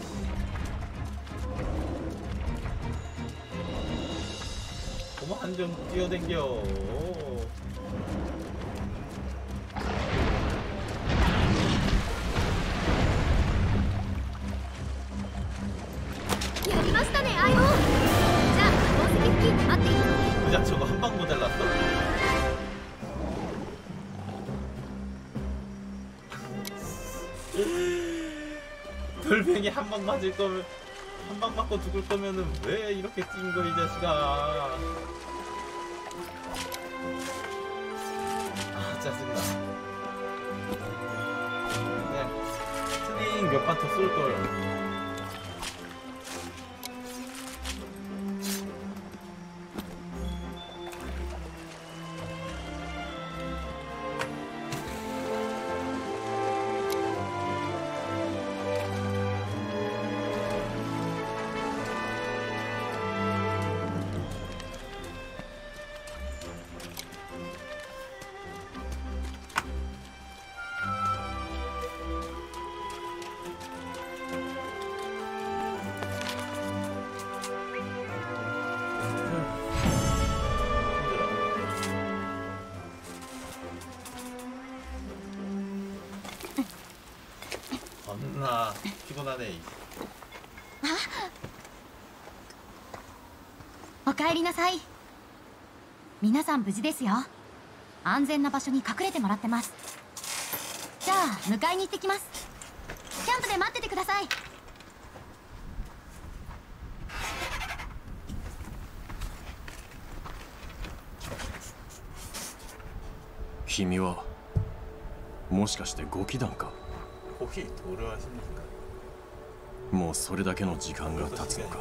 그만 좀 뛰어댕겨. 야리마시타네, 아요. 자,宝石付近待っている。 야, 저거 한 방 모자랐어? 돌멩이 한 방 맞을 거면, 한 방 맞고 죽을 거면은 왜 이렇게 찐 거, 이 자식아. 아, 짜증나. 그냥 스링 몇 판 더 쏠걸. 겁나 피곤하네. おかえりなさい。皆さん無事ですよ。安全な場所に隠れてもらってます。じゃあ迎えに行ってきます。キャンプで待っててください。 君はもしかしてご祈願か。 혹시 도료하십니까? もうそれだけの時間が経つのか。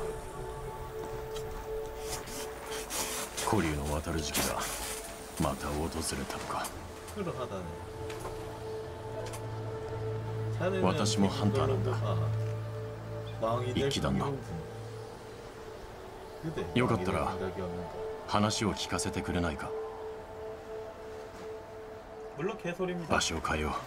古流の渡る時期がまた訪れたのか。 私もハンターなんだ。一気だな。よかったら話を聞かせてくれないか。場所を変えよう。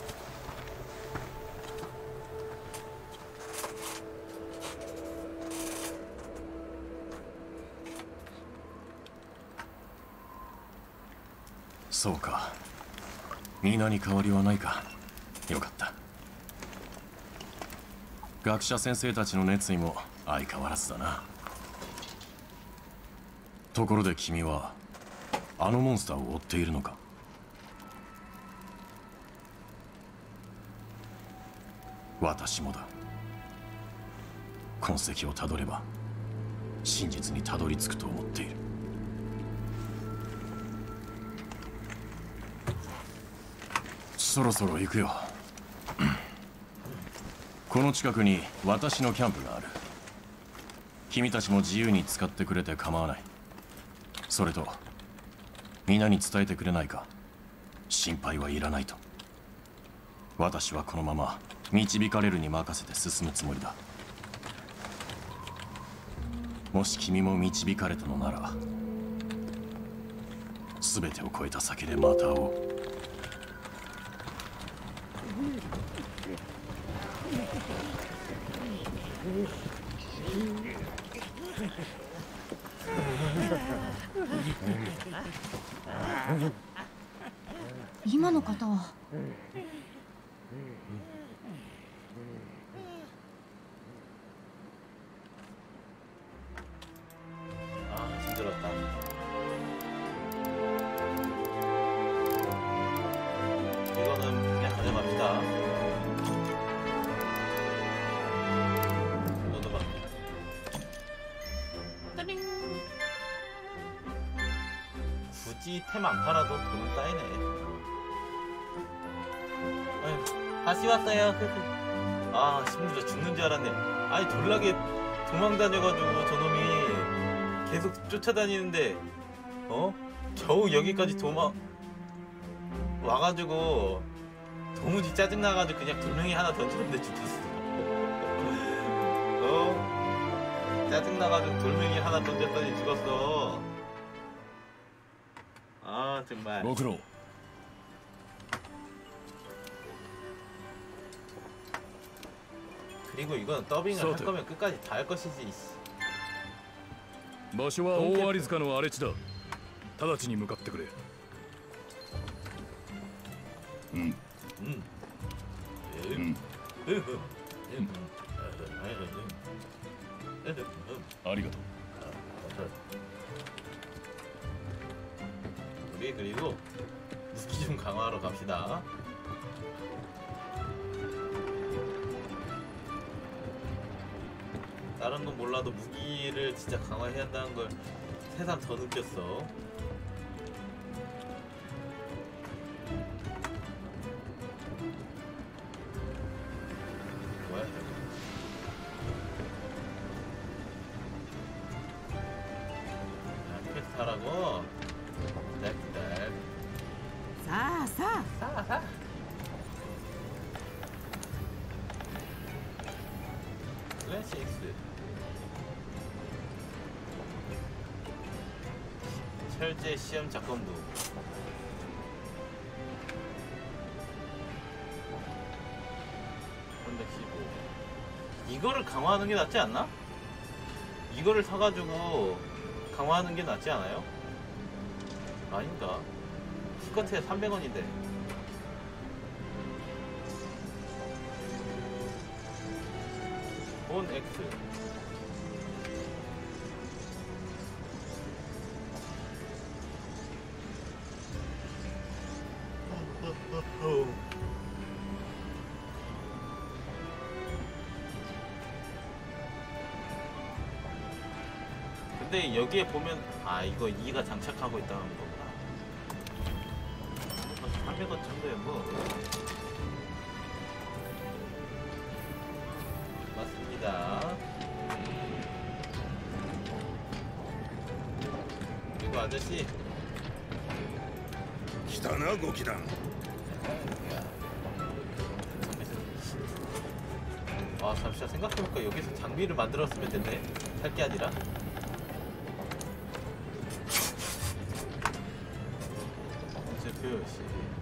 そうか。皆に変わりはないか。よかった。学者先生たちの熱意も相変わらずだな。ところで君はあのモンスターを追っているのか。私もだ。痕跡をたどれば真実にたどり着くと思っている。 そろそろ行くよ。この近くに私のキャンプがある。君たちも自由に使ってくれて構わない。それと皆に伝えてくれないか。心配はいらないと。私はこのまま導かれるに任せて進むつもりだ。もし君も導かれたのなら、全てを超えた先でまた会おう。 今の方は。 아, 힘들었다. 이거는 그냥 가져갑시다. 이거도 막. 따링. 굳이 템 안 팔아도 돈은 쌓이네. 아유, 다시 왔어요. 아, 힘들어 죽는 줄 알았네. 아니, 졸라게 도망다녀가지고 저놈이 계속 쫓아다니는데, 어? 겨우 여기까지 와가지고 도무지 짜증나가지고 그냥 돌멩이 하나 던졌는데 죽었어. 어? 짜증나가지고 돌멩이 하나 던졌더니 죽었어. 아, 정말. 먹으러. 그리고 이건 더빙을 할 거면 끝까지 다 할 것이지. 場所は大アリ塚の荒れ地だ。直ちに向かってくれ。うん。ありがとう。 우리 그리고 무기 좀 강화하러 갑시다. 다른 건 몰라도 무기를 진짜 강화해야 한다는 걸 새삼 더 느꼈어. 뭐야 저거? 퀘스트 하라고? 기다려. さあさあ 사. 슬래시 X. 철제 시험 작건부. 이거를 강화하는 게 낫지 않나? 이거를 사가지고 강화하는 게 낫지 않아요? 아닌가? 스커트에 300원인데. 본 X. 근데 여기에 보면 아 이거 2가 장착하고 있다는 거구나. 300원 정도야 뭐. 맞습니다. 그리고 아저씨 来たなゴキ団。 아 잠시만 생각해볼까 여기서 장비를 만들었으면 됐네. 살 게 아니라. 이제 표시.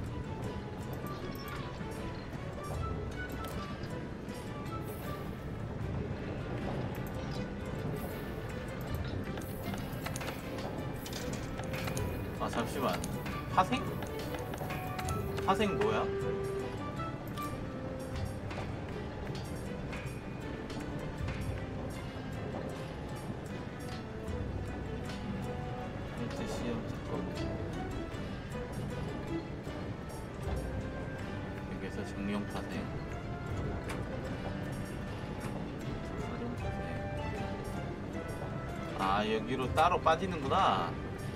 아 잠시만. 파생? 파생 뭐야? 시험 작업. 여기서 정령 파생. 사령 파생. 아 여기로 따로 빠지는구나.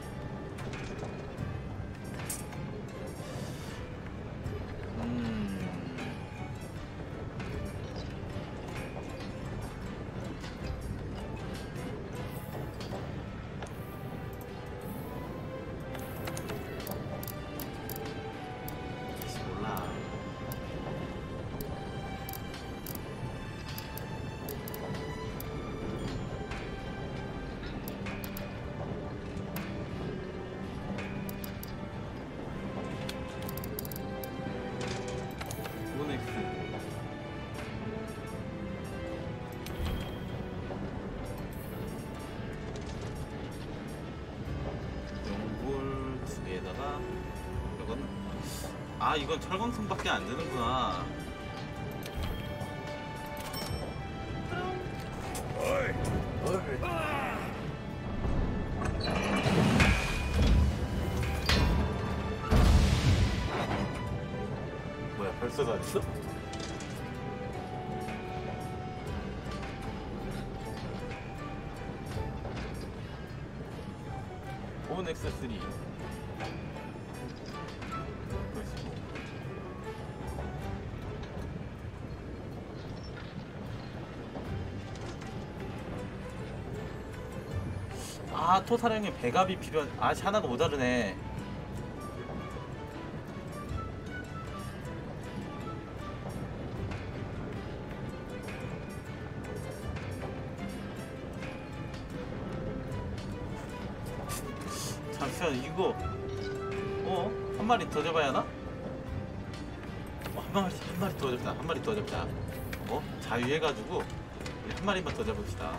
용불 두 개에다가 이건 아 이건 철광성밖에 안 되는구나. 뭐야 벌써 다 됐어? X3 아 토사령에 배갑이 필요한 아 하나가 모자르네. 잠시만 이거 한 마리 더 잡아야 하나? 한 마리 더 잡자. 한 마리 더 잡자. 자유해가지고 우리 한 마리만 더 잡읍시다.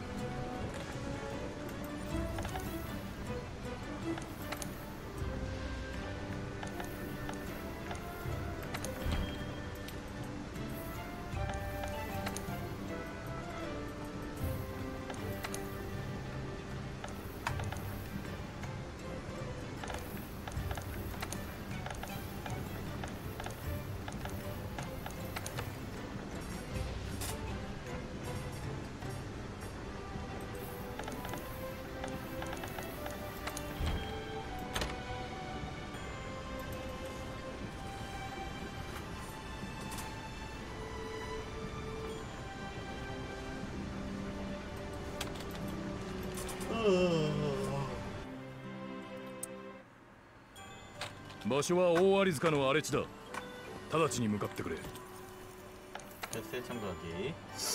場所は大有塚の荒れ地だ。直ちに向かってくれ。 열쇠 참가하기.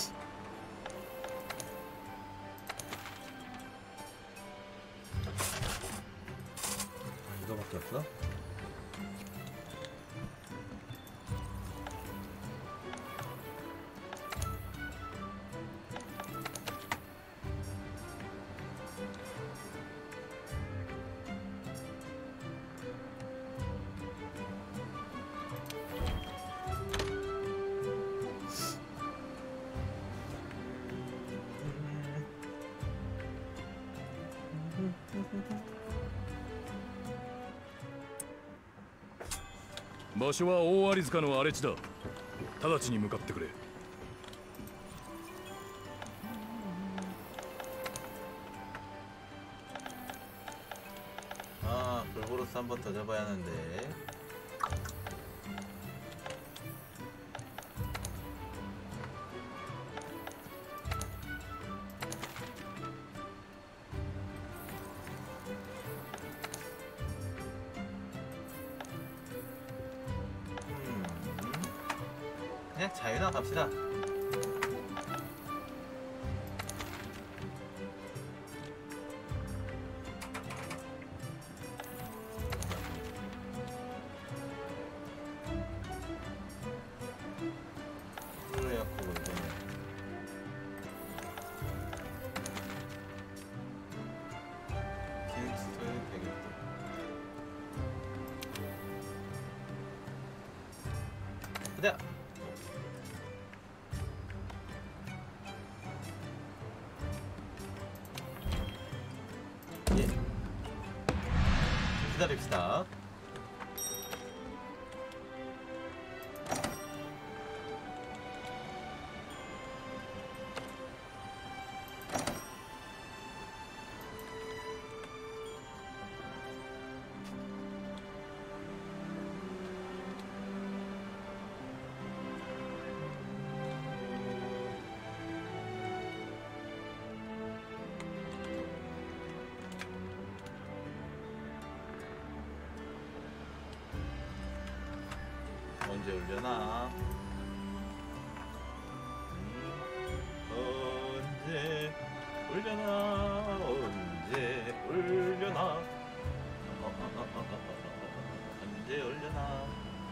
이거밖에 없어? 場所は大有塚の荒れ地だ。直ちに向かってくれ。 아, 골고루스 한 번 더 잡아야 하는데. 그냥 자유나 갑시다. 그래갖고 이거는 기능 스토어는 되겠다. 가자. 예. 기다립시다. 언제 올려나? 언제 올려나? 언제 올려나? 언제 올려나?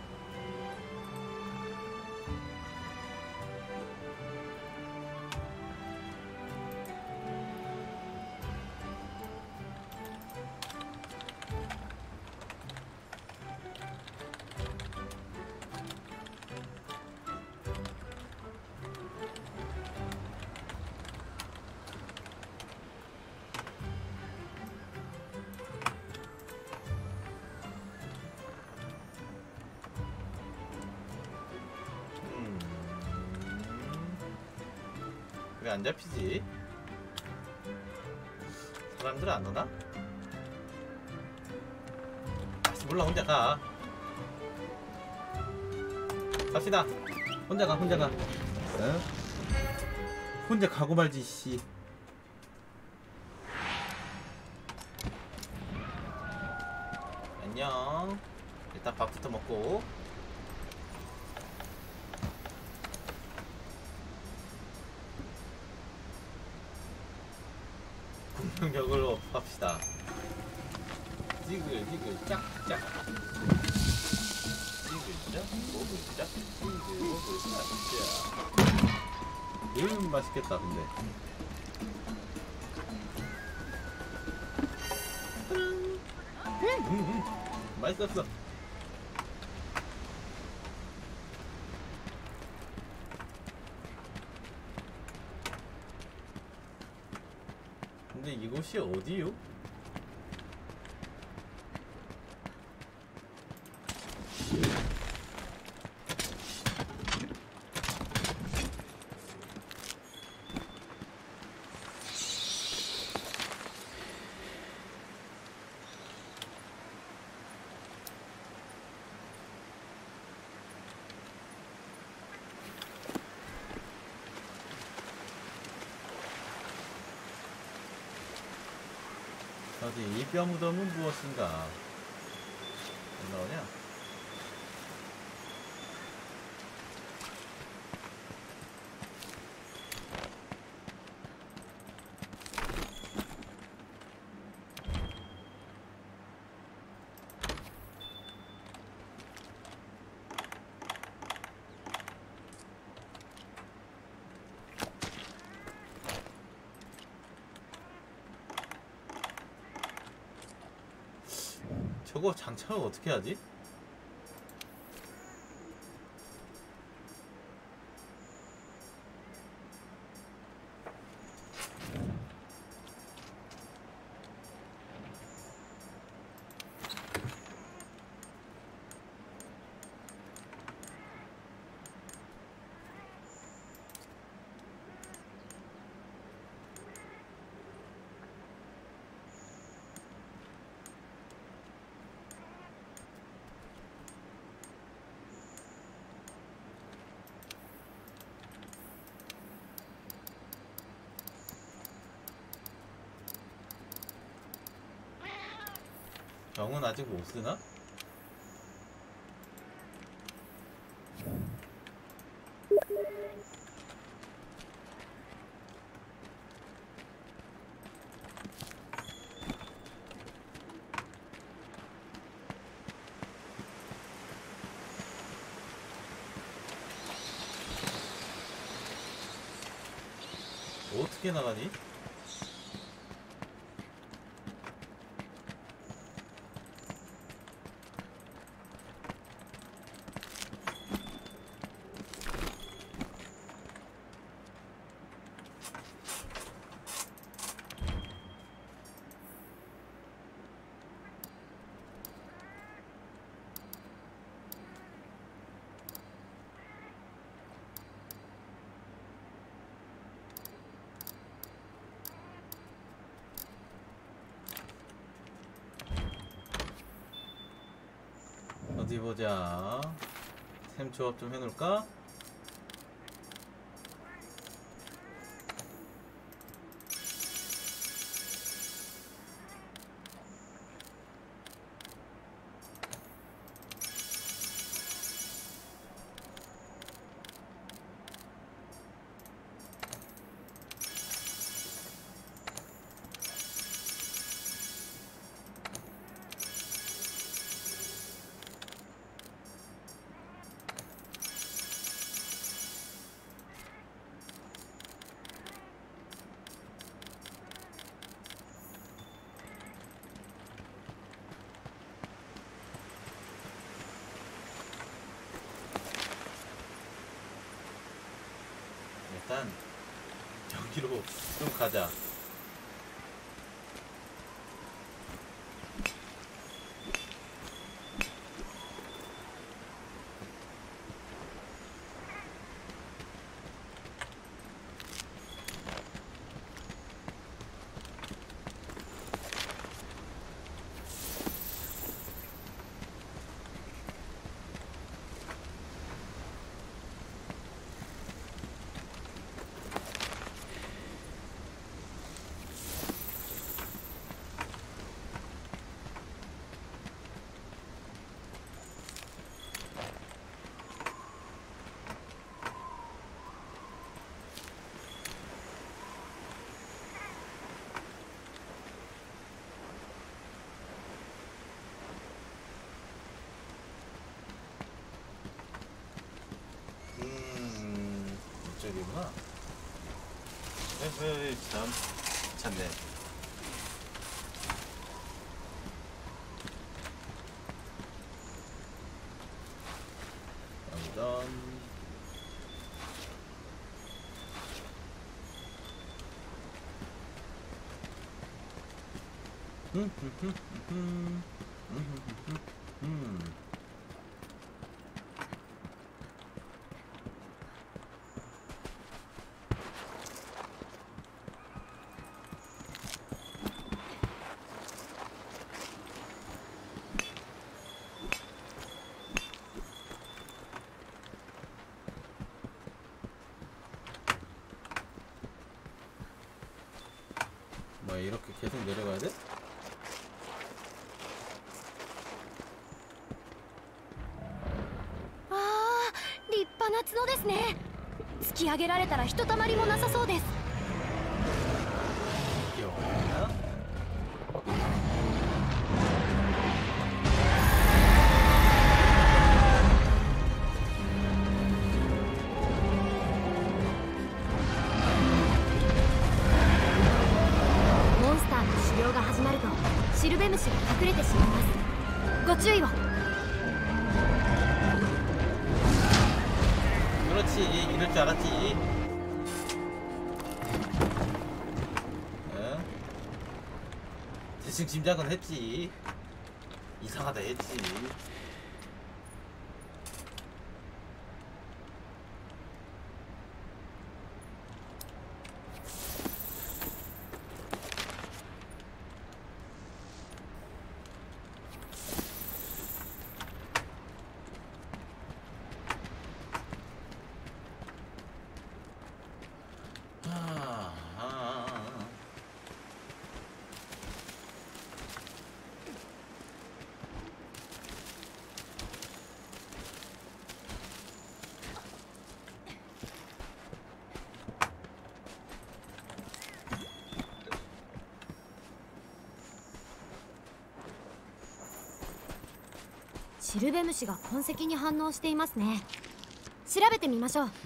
왜 안 잡히지? 사람들 안 오나? 몰라, 혼자 가. 갑시다. 혼자 가, 혼자 가. 어? 혼자 가고 말지, 씨. 안녕. 일단 밥부터 먹고. 공격력을 업합시다. 지글 짝짝. 지글 짝, 모글 짝, 지글 모글 짝짝. 맛있겠다 근데. 맛있었어. 근데 이곳이 어디요? 어디 이 뼈무덤은 무엇인가? 안 나오냐? 저거 장착을 어떻게 하지? 병은 아직 못 쓰나? 어떻게 나가니? 어디 보자. 템 조합 좀 해놓을까? 일단 여기로 좀 가자. 이쪽이구나. 에헤이, 참 귀찮네. 완전 뭐 이렇게 계속 내려가야 돼? あー、立派な角ですね。突き上げられたらひとたまりもなさそうです。 귀여워. モンスターの狩猟が始まるとシルベムシが隠れてしまいます。ご注意を。 그렇지, 이럴 줄 알았지. 어? 대충 짐작은 했지. 이상하다 했지. シルベムシが痕跡に反応していますね。調べてみましょう。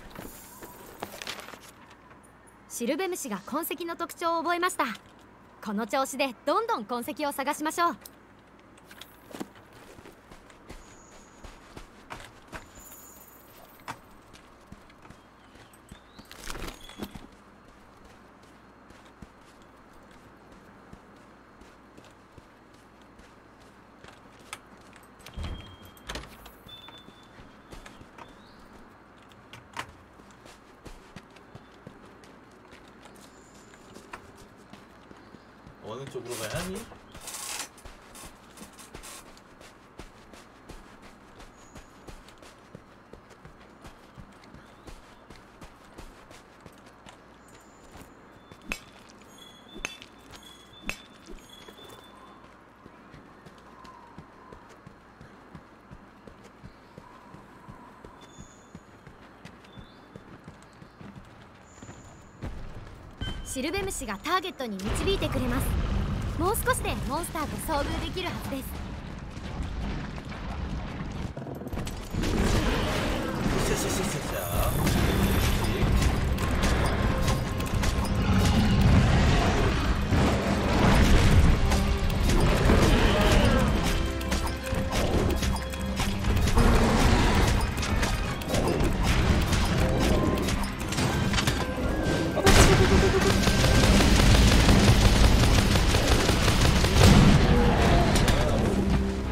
シルベムシが痕跡の特徴を覚えました。この調子でどんどん痕跡を探しましょう。 어느 쪽으로 가야 하니? シルベムシがターゲットに導いてくれます。もう少しでモンスターと遭遇できるはずです。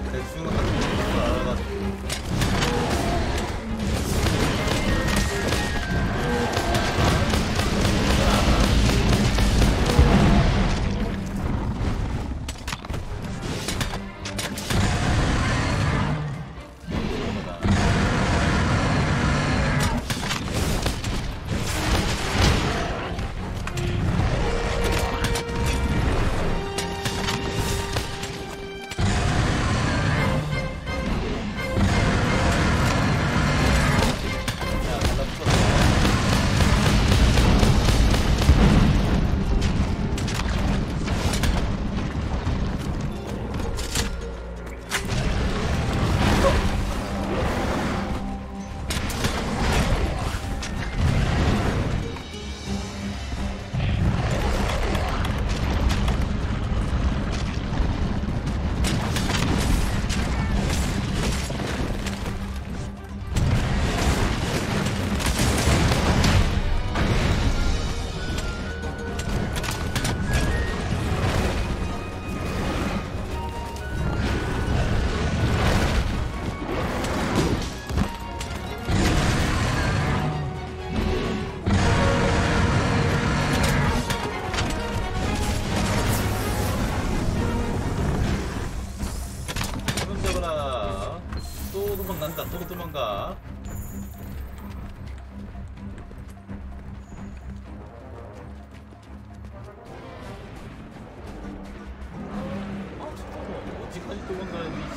대충 하는 거 알아가지고 너무 도망가. 아, 잠깐만. 어디까지 도망가야 돼?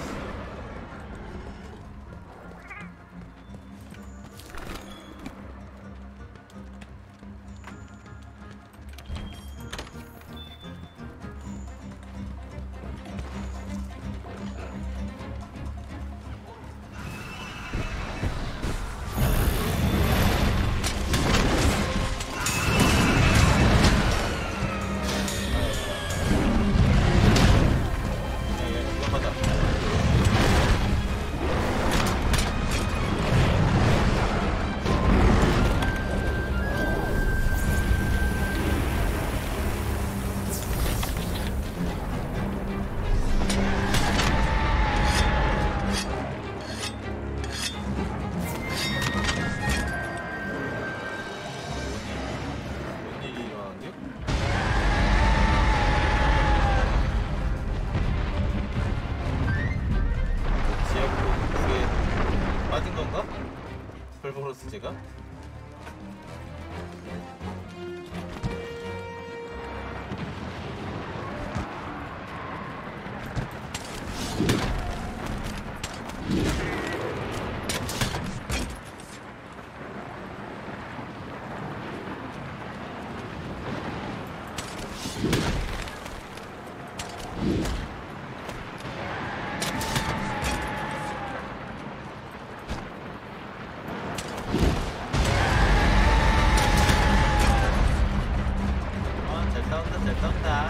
위험하다. 뭔 일이 일어난 게? 지하로 물에 빠진 건가? 벨보로스 제가? 아, 잘 싸운다, 잘 싸운다.